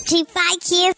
G5 kids.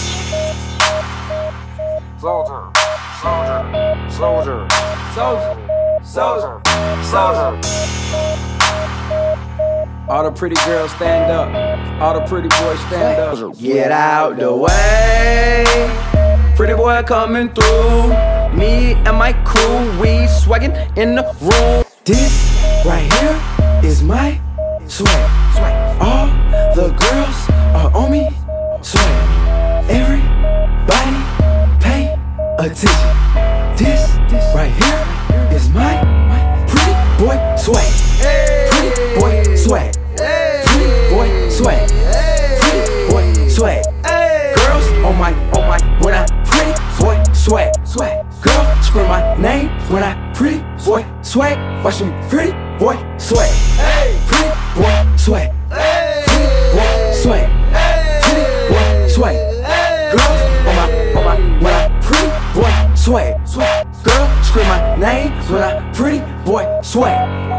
Soldier, soldier, soldier, soldier, soldier, soldier. All the pretty girls stand up. All the pretty boys stand up. Get out the way. Pretty boy coming through. Me and my crew, we swaggin' in the room. This right here is my swag. All the girls are on me. Swag. Everybody pay attention. This right here is my pretty boy swag. Pretty boy swag. Pretty boy swag. Pretty boy swag. Girls on my when I pretty boy swag. Girl scream my name when I pretty boy swag. Watch me pretty boy swag. Pretty boy swag. Pretty boy swag. Pretty boy swag. Girls on my when I pretty boy swag. Girl scream my name when I pretty boy swag.